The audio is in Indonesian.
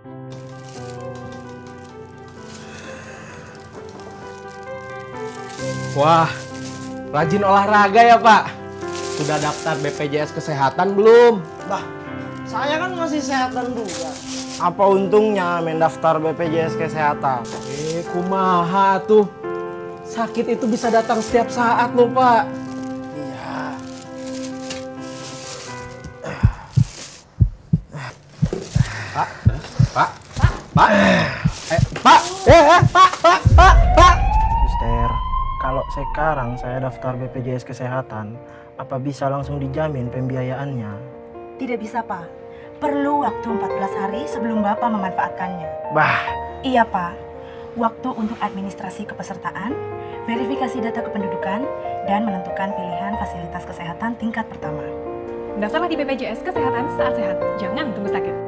Wah, rajin olahraga ya Pak. Sudah daftar BPJS Kesehatan belum? Bah, saya kan masih sehat dan bugar. Apa untungnya mendaftar BPJS Kesehatan? Kumaha tuh. Sakit itu bisa datang setiap saat loh Pak. Iya. Pak, Pak, Pak, Pak. Suster, kalau sekarang saya daftar BPJS Kesehatan, apa bisa langsung dijamin pembiayaannya? Tidak bisa, Pak. Perlu waktu 14 hari sebelum Bapak memanfaatkannya. Bah, Iya, Pak. Waktu untuk administrasi kepesertaan, verifikasi data kependudukan, dan menentukan pilihan fasilitas kesehatan tingkat pertama. Daftarlah di BPJS Kesehatan saat sehat. Jangan tunggu sakit.